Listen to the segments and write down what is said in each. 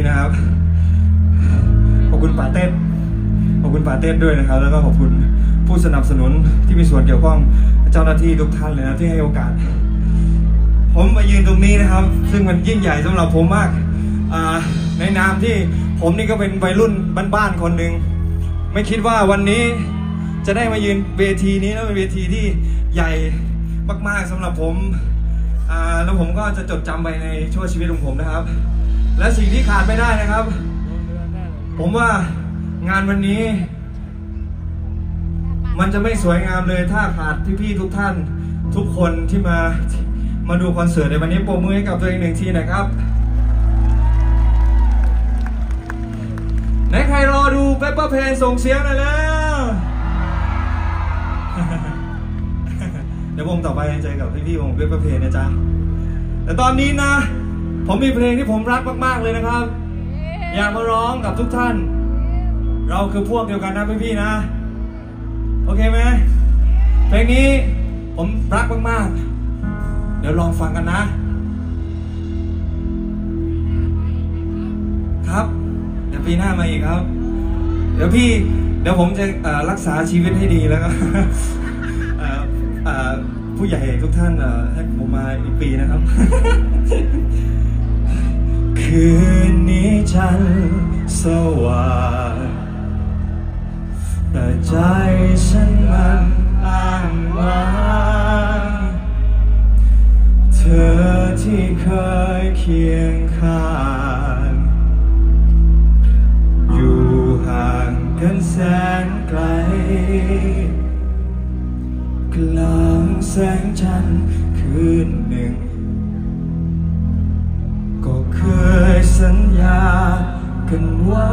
นะครับขอบคุณป๋าเต้ด้วยนะครับแล้วก็ขอบคุณผู้สนับสนุนที่มีส่วนเกี่ยวข้องเจ้าหน้าที่ทุกท่านเลยนะที่ให้โอกาสผมมายืนตรงนี้นะครับซึ่งมันยิ่งใหญ่สำหรับผมมากในนามที่ผมนี่ก็เป็นวัยรุ่นบ้านๆคนหนึ่งไม่คิดว่าวันนี้จะได้มายืนเวทีนี้แล้วเป็นเวทีที่ใหญ่มากๆสำหรับผมแล้วผมก็จะจดจำไปในช่วงชีวิตของผมนะครับและสิ่งที่ขาดไม่ได้นะครับผมว่างานวันนี้มันจะไม่สวยงามเลยถ้าขาดพี่ๆทุกท่านทุกคนที่มาดูคอนเสิร์ตในวันนี้ปรบมือให้กับตัวเองหนึ่งทีนะครับไหนใครรอดูเปปเปอร์เพนส่งเสียงหน่อยแล้วเดี๋ยววงต่อไปเจอกับพี่ๆวงเปปเปอร์เพนนะจ๊ะแต่ตอนนี้นะผมมีเพลงที่ผมรักมากๆเลยนะครับอยากมาร้องกับทุกท่านเราคือพวกเดียวกันนะพี่ๆนะโอเคไหมเพลงนี้ผมรักมากๆเดี๋ยวลองฟังกันนะครับเดี๋ยวปีหน้ามาอีกครับเดี๋ยวผมจะรักษาชีวิตให้ดีแล้วก็ผู้ใหญ่ทุกท่านให้ผมมาอีกปีนะครับ คืนนี้จันทร์สว่างแต่ใจฉันมันอ้างว้างเธอที่เคยเคียงข้างอยู่ห่างกันแสนไกลกลางแสงจันทร์คืนหนึ่งก็เคยสัญญากันไว้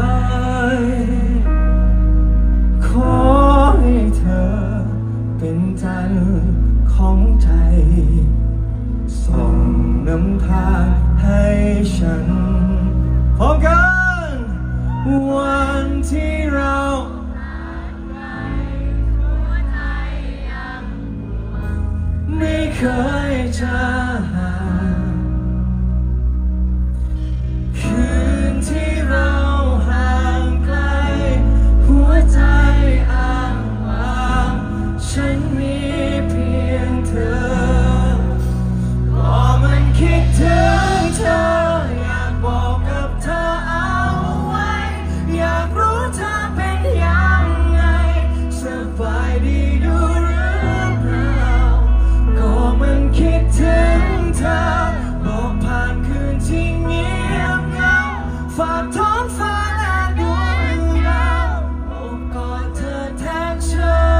ขอให้เธอเป็นจันทร์ของใจส่องนำทางให้ฉันพร้อมกันวันที่เราไม่เคยจะห่างคืนที่เราห่างไกลหัวใจอ้างว้างฉันมีเพียงเธอก็มันคิดถึงเธออยากบอกกับเธอเอาไว้อยากรู้เธอเป็นยังไงสบายดีอยู่หรือเปล่าก็มันคิดถึงเธอบอกผ่านคืนที่เงียบเหงาฝากท้องฟ้าและดวงดาวโอบกอดเธอแทนฉัน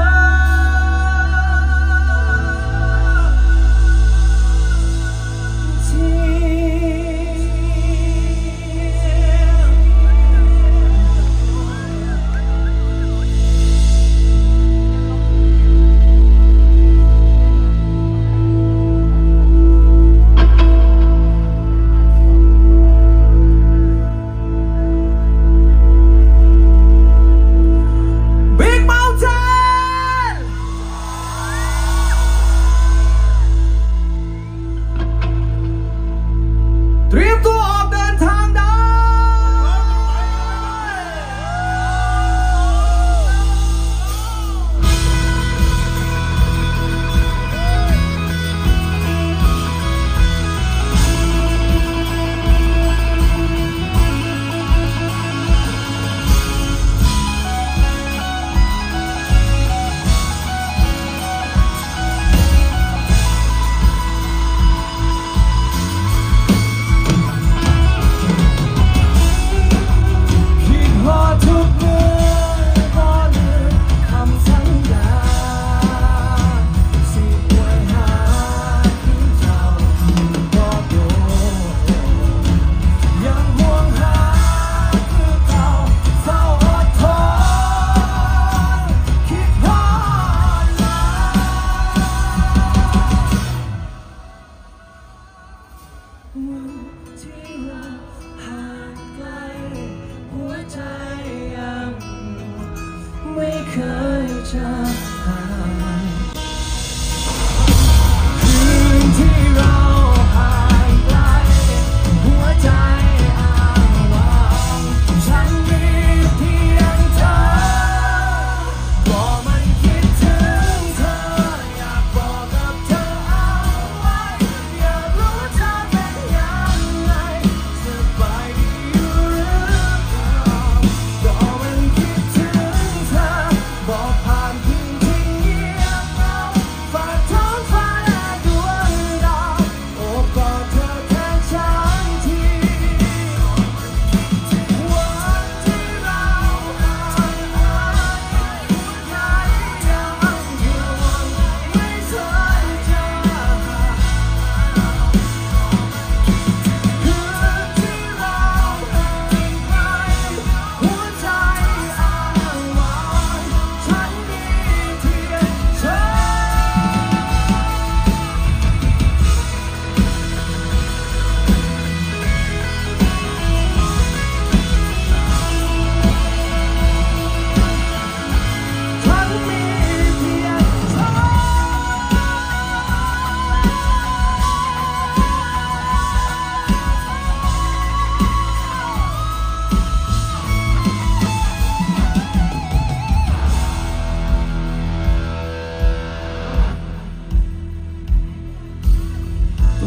เตรียมตัวออกเดินทางได้ไม่เคยจะหายคืนที่เราห่างไกลหัวใจอ้างว้าง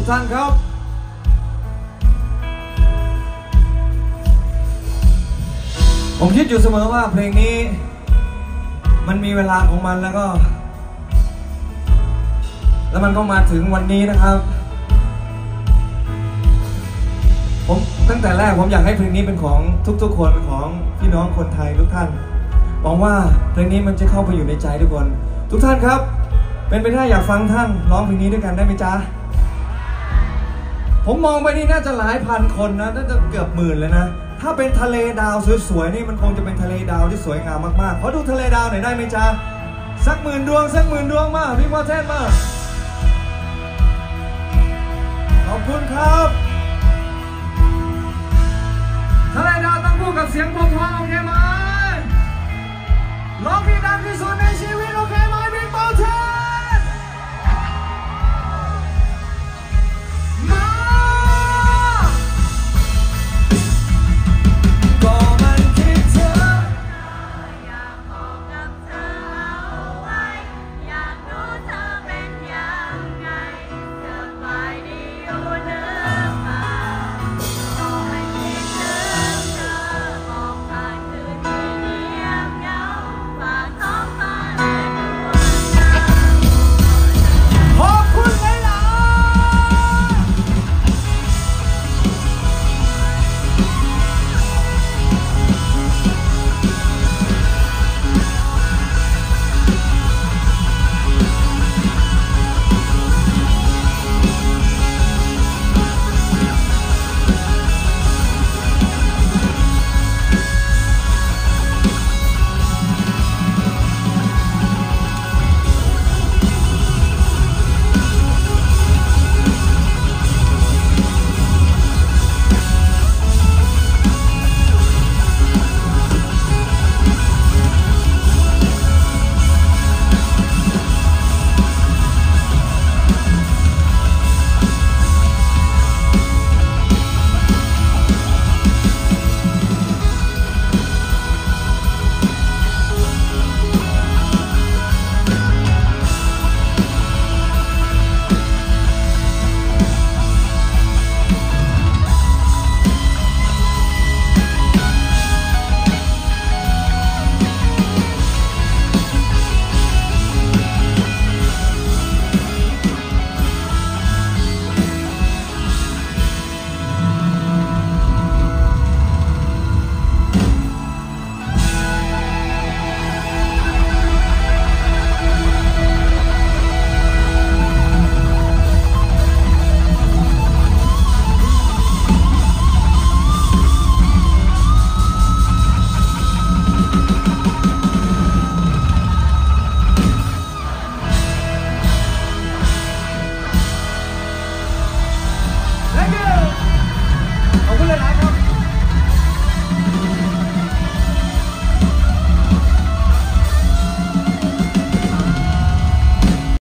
ท่านครับผมคิดอยู่เสมอว่าเพลงนี้มันมีเวลาของมันแล้วมันก็มาถึงวันนี้นะครับผมตั้งแต่แรกผมอยากให้เพลงนี้เป็นของทุกๆคนของพี่น้องคนไทยทุกท่านหวังว่าเพลงนี้มันจะเข้าไปอยู่ในใจทุกคนทุกท่านครับเป็นไปได้อยากฟังท่านร้องเพลงนี้ด้วยกันได้ไหมจ๊ะผมมองไปนี่น่าจะหลายพันคนนะน่าจะเกือบหมื่นเลยนะถ้าเป็นทะเลดาวสวยๆนี่มันคงจะเป็นทะเลดาวที่สวยงามมากๆขอดูทะเลดาวหน่อยได้ไหมจ๊ะสักหมื่นดวงมาพี่พ่อเทศมาขอบคุณครับทะเลดาวต้องพูดกับเสียงพอๆโอเคไหมร้องที่ดังที่สุดใน